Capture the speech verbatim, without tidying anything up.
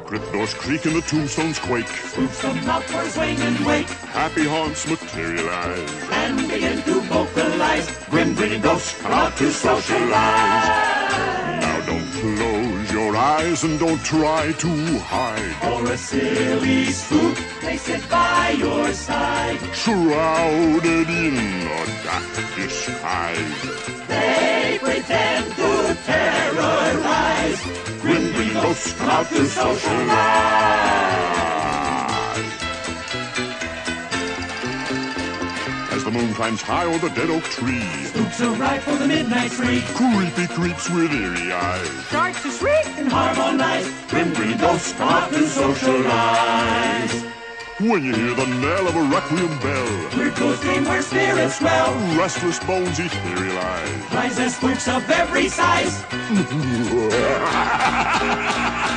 Crypt-doors creak and the tombstones quake. Spooks come out for a swing and wake. Happy haunts materialize and begin to vocalize. Grim grinning ghosts come out to socialize. Now don't close your eyes and don't try to hide. For a silly spook, they sit by your side. Shrouded in a dark disguise, they pretend to terrorize. Grim grinning ghosts come out to socialize. As the moon climbs high o'er the dead oak tree, spooks arrive for the midnight spree. Creepy creeps with eerie eyes start to shriek and harmonize. Grim grinning ghosts come out to socialize. When you hear the knell of a requiem bell, weird ghosts dream where spirits dwell. Restless bones etherealize. Rise as spooks of every size.